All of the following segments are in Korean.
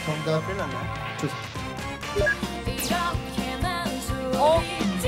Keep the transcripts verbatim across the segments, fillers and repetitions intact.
정답. 어?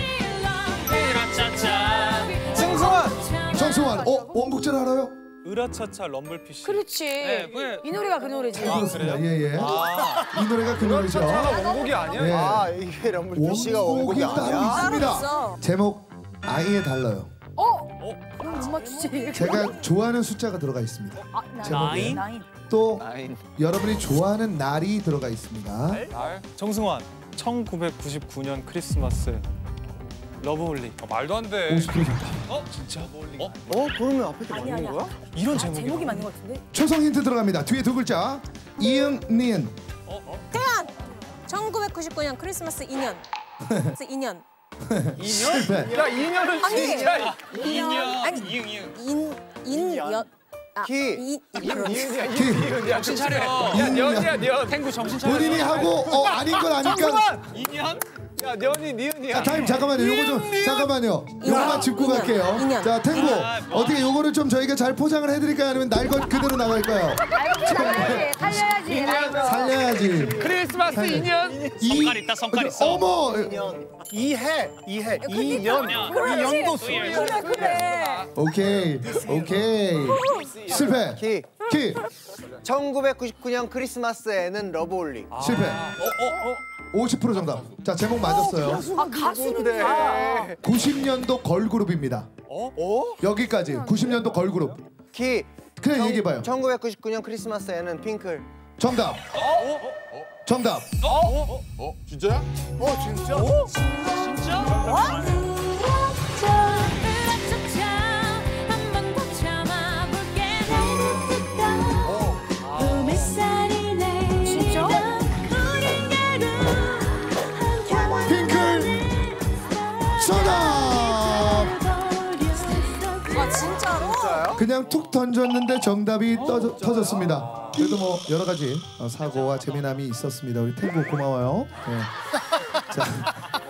정승환. 정승환. 어, 원곡자를 알아요? 으라차차 럼블피쉬. 그렇지. 네, 그게... 이 노래가 그 노래지. 아, 그렇습니다. 예, 예. 아, 이 노래가 그 노래죠. 원곡이 아니야? 예. 아, 이게 럼블피쉬가 원곡이 따로 아니야? 있습니다. 제목 아이에 달러요. 어? 어? 그럼 못 맞추지. 제가 좋아하는 숫자가 들어가 있습니다. 아, 제목에. 나인. 또 나인. 여러분이 좋아하는 날이 들어가 있습니다. 날? 정승환. 천구백구십구 년 크리스마스. 러브홀리. 아, 말도 안 돼. 오십 퍼센트 정답. 어? 진짜? 어? 어? 그러면 앞에 게 아니, 맞는 아니야. 거야? 이런 아, 제목이. 제목이 맞는 것 같은데? 초성 힌트 들어갑니다. 뒤에 두 글자. 이응, 니은. 어? 어? 태연! 천구백구십구 년 크리스마스 이 년. 이 년. 실패. 야, 이 년은 아니, 진짜. 이 년. 아니, 이응 이응. 인, 인, 연. 아, 키. 이, 그렇지. 이은이야, 키. 이은이야. 정신 차려. 야, 년이야, 년. 탱구 정신 차려. 본인이 하고 어 아닌 걸 아니까. 이 년? 야, 년이 니은이야. 자, 타임 잠깐만요. 요거 좀 잠깐만요. 요거만 짚고 이년, 갈게요. 이년. 자, 탱고 아, 뭐. 어떻게 요거를 좀 저희가 잘 포장을 해드릴까요? 아니면 날 것 그대로 나갈까요? 살려야지. 살려야지. 살려야지. 크리스마스 이 년. 성깔 있다, 성깔 있어. 어머. 이해. 이해. 이 년. 이 년도 수. 그래, 그래. 오케이, 오케이. 실패. 키. 키. 천구백구십구 년 크리스마스에는 러브홀리. 실패. 어, 어, 어. 오십 퍼센트 정답. 자, 제목 맞았어요. 아, 가수는 그래. 아. 구십 년도 걸그룹입니다. 어? 어? 여기까지. 구십 년도 걸그룹. 키. 그냥 얘기해봐요. 천구백구십구 년 크리스마스에는 핑클. 정답. 정답. 어? 진짜야? 어, 진짜? 진짜? 핑클. 정답. 아, 진짜로? 진짜요? 그냥 툭 던졌는데 정답이 떠, 터졌습니다. 그래도 뭐 여러 가지 어, 사고와 재미남이 있었습니다. 우리 탱고 고마워요. 네. 자.